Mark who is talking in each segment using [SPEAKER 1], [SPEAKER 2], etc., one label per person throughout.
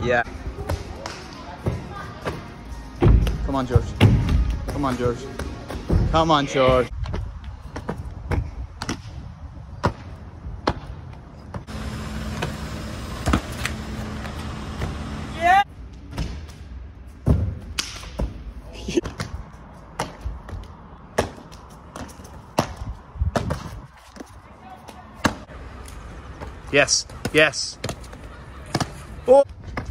[SPEAKER 1] Yeah. Come on, George. Come on, George. Come on, George. Yeah. Yes. Yes. Oh.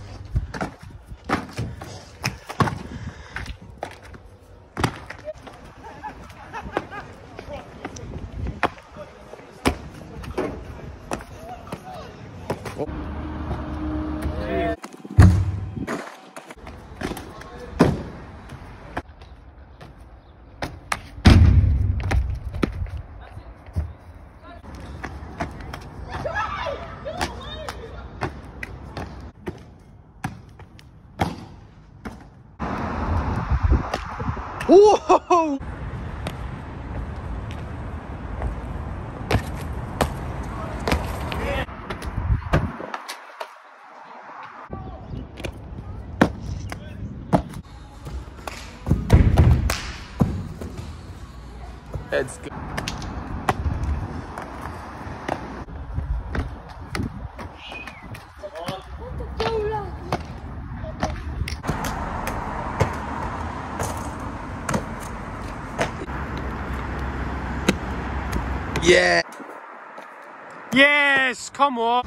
[SPEAKER 1] Whoa! It's good. Yeah.
[SPEAKER 2] Yes, come on.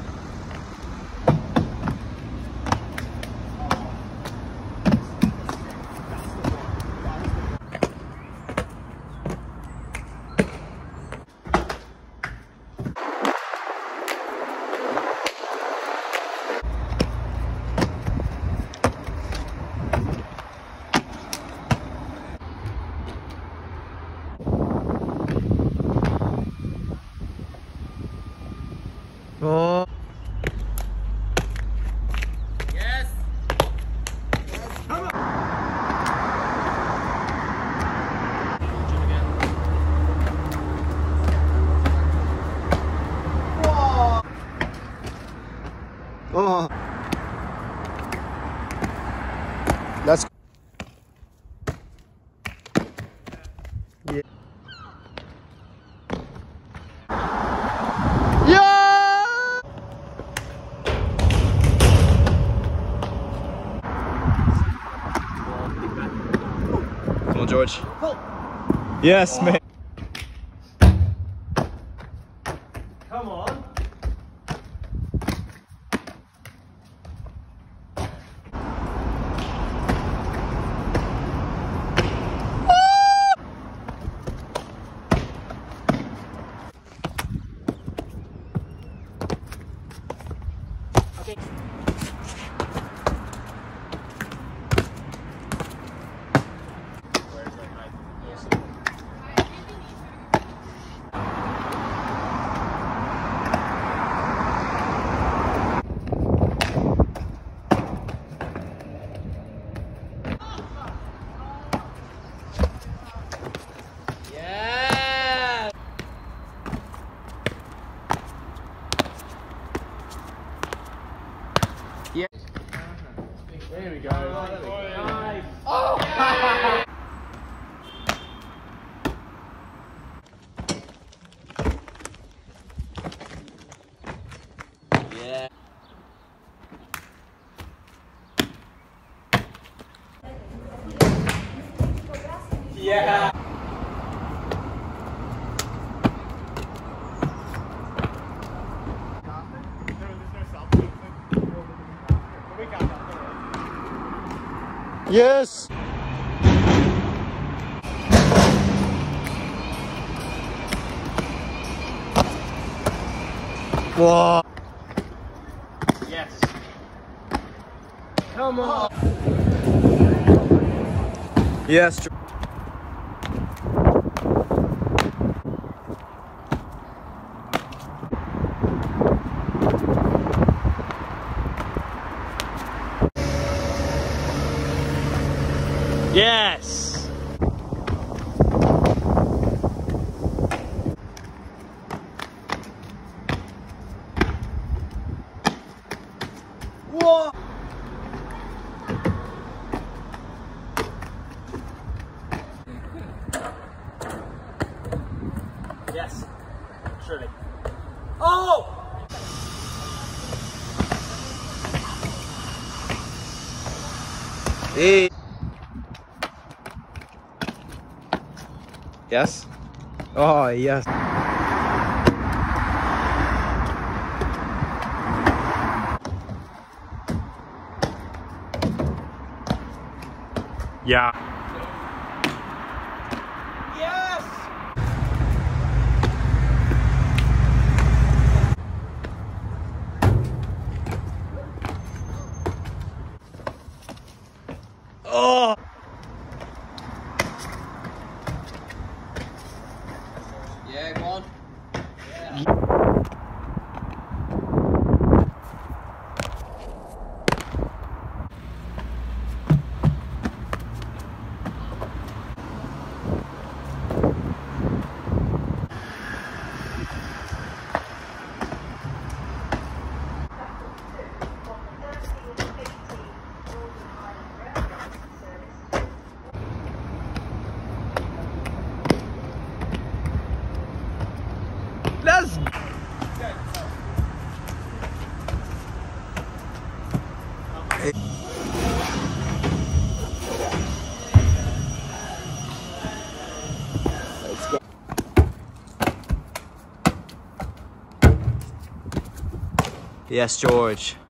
[SPEAKER 1] Oh.
[SPEAKER 2] Yes. Come on.
[SPEAKER 1] Oh. Let's go. Yeah. Yeah! Come on, George. Yes, mate.
[SPEAKER 2] Come on. Okay. Yeah.
[SPEAKER 1] Yeah.
[SPEAKER 2] There we go. Nice.
[SPEAKER 1] Oh! Yeah. Yeah. Yes. Whoa.
[SPEAKER 2] Yes. Come on.
[SPEAKER 1] Yes.
[SPEAKER 2] Yes.
[SPEAKER 1] Whoa.
[SPEAKER 2] Surely. Oh!
[SPEAKER 1] Hey. Yes. Oh, yes.
[SPEAKER 3] Yeah.
[SPEAKER 2] Yes!
[SPEAKER 1] Oh. Yeah, go on. Let's go. Let's go. Yes, George.